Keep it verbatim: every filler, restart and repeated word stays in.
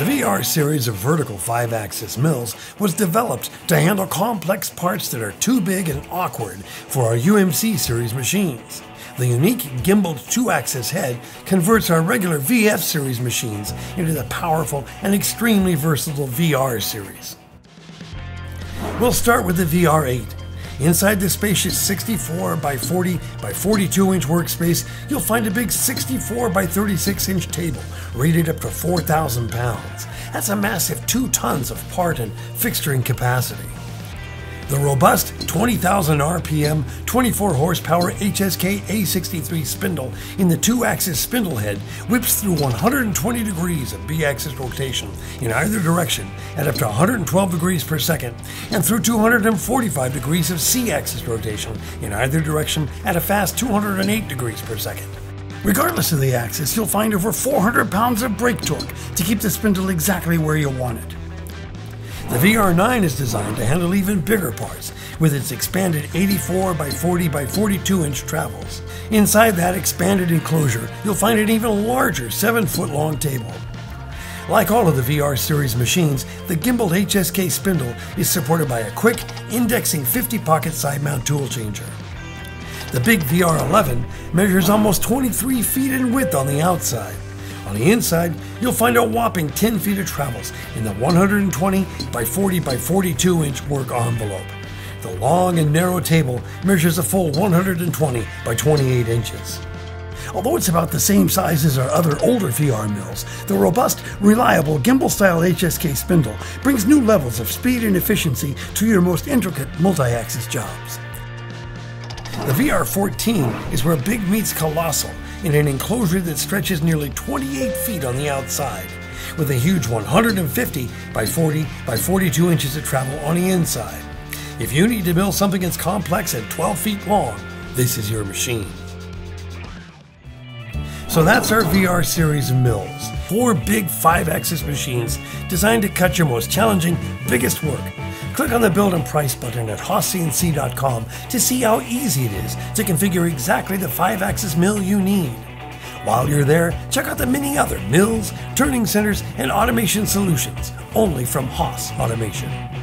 The V R series of vertical five axis mills was developed to handle complex parts that are too big and awkward for our U M C series machines. The unique gimbaled two axis head converts our regular V F series machines into the powerful and extremely versatile V R series. We'll start with the V R eight. Inside the spacious sixty-four by forty by forty-two inch workspace, you'll find a big sixty-four by thirty-six inch table, rated up to four thousand pounds. That's a massive two tons of part and fixturing capacity. The robust twenty thousand R P M, twenty-four horsepower H S K A sixty-three spindle in the two axis spindle head whips through one hundred twenty degrees of B axis rotation in either direction at up to one hundred twelve degrees per second, and through two hundred forty-five degrees of C axis rotation in either direction at a fast two hundred eight degrees per second. Regardless of the axis, you'll find over four hundred pounds of brake torque to keep the spindle exactly where you want it. The V R nine is designed to handle even bigger parts with its expanded eighty-four by forty by forty-two inch travels. Inside that expanded enclosure, you'll find an even larger seven foot long table. Like all of the V R series machines, the gimbaled H S K spindle is supported by a quick, indexing fifty pocket side mount tool changer. The big V R eleven measures almost twenty-three feet in width on the outside. On the inside, you'll find a whopping ten feet of travels in the one hundred twenty by forty by forty-two inch work envelope. The long and narrow table measures a full one hundred twenty by twenty-eight inches. Although it's about the same size as our other older V R mills, the robust, reliable gimbal-style H S K spindle brings new levels of speed and efficiency to your most intricate multi-axis jobs. The V R fourteen is where big meets colossal in an enclosure that stretches nearly twenty-eight feet on the outside, with a huge one hundred fifty by forty by forty-two inches of travel on the inside. If you need to build something that's complex and twelve feet long, this is your machine. So that's our V R series of mills. Four big five axis machines designed to cut your most challenging, biggest work. Click on the Build and Price button at Haas C N C dot com to see how easy it is to configure exactly the five axis mill you need. While you're there, check out the many other mills, turning centers, and automation solutions, only from Haas Automation.